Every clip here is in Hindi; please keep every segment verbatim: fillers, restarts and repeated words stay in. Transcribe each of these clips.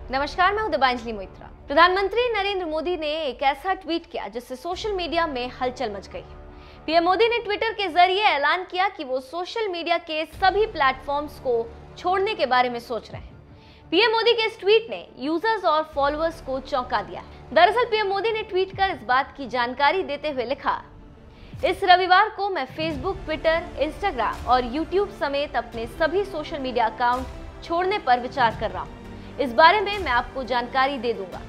नमस्कार, मैं हूं दिबांजलि मोइत्रा। प्रधानमंत्री नरेंद्र मोदी ने एक ऐसा ट्वीट किया जिससे सोशल मीडिया में हलचल मच गई। पीएम मोदी ने ट्विटर के जरिए ऐलान किया कि वो सोशल मीडिया के सभी प्लेटफॉर्म्स को छोड़ने के बारे में सोच रहे हैं। पीएम मोदी के इस ट्वीट ने यूजर्स और फॉलोअर्स को चौंका दिया। दरअसल पीएम मोदी ने ट्वीट कर इस बात की जानकारी देते हुए लिखा, इस रविवार को मैं फेसबुक, ट्विटर, इंस्टाग्राम और यूट्यूब समेत अपने सभी सोशल मीडिया अकाउंट छोड़ने पर विचार कर रहा हूँ। इस बारे में मैं आपको जानकारी दे दूंगा।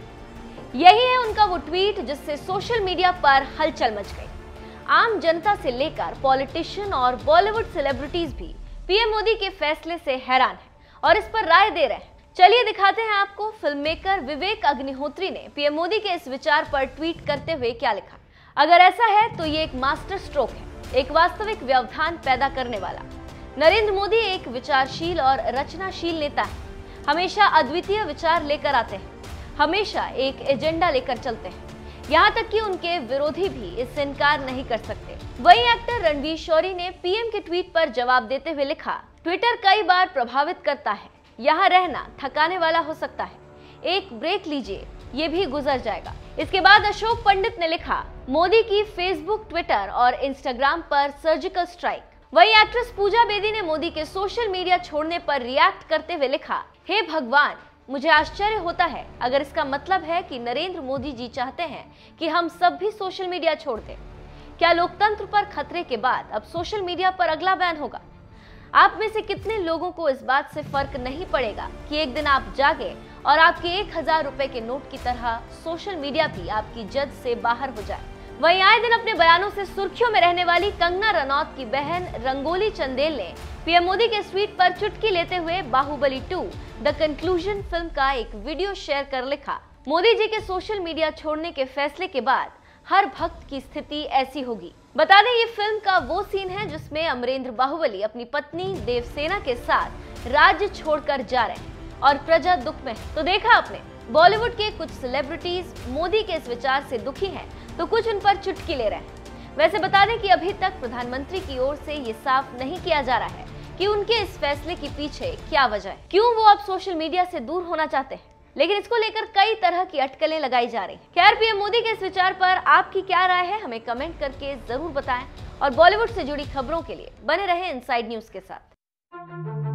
यही है उनका वो ट्वीट जिससे सोशल मीडिया पर हलचल मच गई। आम जनता से लेकर पॉलिटिशियन और बॉलीवुड सेलिब्रिटीज भी पीएम मोदी के फैसले से हैरान हैं और इस पर राय दे रहे हैं। चलिए दिखाते हैं आपको फिल्म मेकर विवेक अग्निहोत्री ने पीएम मोदी के इस विचार पर ट्वीट करते हुए क्या लिखा। अगर ऐसा है तो ये एक मास्टर स्ट्रोक है, एक वास्तविक व्यवधान पैदा करने वाला। नरेंद्र मोदी एक विचारशील और रचनाशील नेता है, हमेशा अद्वितीय विचार लेकर आते हैं, हमेशा एक एजेंडा लेकर चलते हैं, यहाँ तक कि उनके विरोधी भी इससे इनकार नहीं कर सकते। वहीं एक्टर रणवीर शौरी ने पीएम के ट्वीट पर जवाब देते हुए लिखा, ट्विटर कई बार प्रभावित करता है, यहाँ रहना थकाने वाला हो सकता है, एक ब्रेक लीजिए, ये भी गुजर जाएगा। इसके बाद अशोक पंडित ने लिखा, मोदी की फेसबुक, ट्विटर और इंस्टाग्राम पर सर्जिकल स्ट्राइक। वहीं एक्ट्रेस पूजा बेदी ने मोदी के सोशल मीडिया छोड़ने पर रिएक्ट करते हुए लिखा, हे भगवान, मुझे आश्चर्य होता है अगर इसका मतलब है कि नरेंद्र मोदी जी चाहते हैं कि हम सब भी सोशल मीडिया छोड़ दें। क्या लोकतंत्र पर खतरे के बाद अब सोशल मीडिया पर अगला बैन होगा? आप में से कितने लोगों को इस बात से फर्क नहीं पड़ेगा कि एक दिन आप जागे और आपके एक हजार रुपए के नोट की तरह सोशल मीडिया भी आपकी जद से बाहर हो जाए? वहीं आए दिन अपने बयानों से सुर्खियों में रहने वाली कंगना रनौत की बहन रंगोली चंदेल ने पीएम मोदी के ट्वीट पर चुटकी लेते हुए Baahubali two the conclusion film का एक वीडियो शेयर कर लिखा, मोदी जी के सोशल मीडिया छोड़ने के फैसले के बाद हर भक्त की स्थिति ऐसी होगी। बता दें, ये फिल्म का वो सीन है जिसमें अमरेंद्र बाहुबली अपनी पत्नी देवसेना के साथ राज्य छोड़कर जा रहे हैं और प्रजा दुख में है। तो देखा आपने, बॉलीवुड के कुछ सेलिब्रिटीज मोदी के इस विचार से दुखी हैं तो कुछ उन पर चुटकी ले रहे हैं। वैसे बता दें कि अभी तक प्रधानमंत्री की ओर से ये साफ नहीं किया जा रहा है कि उनके इस फैसले के पीछे क्या वजह है, क्यों वो अब सोशल मीडिया से दूर होना चाहते हैं, लेकिन इसको लेकर कई तरह की अटकलें लगाई जा रही हैं। खैर, पीएम मोदी के इस विचार पर आपकी क्या राय है, हमें कमेंट करके जरूर बताएं और बॉलीवुड से जुड़ी खबरों के लिए बने रहें इनसाइड न्यूज के साथ।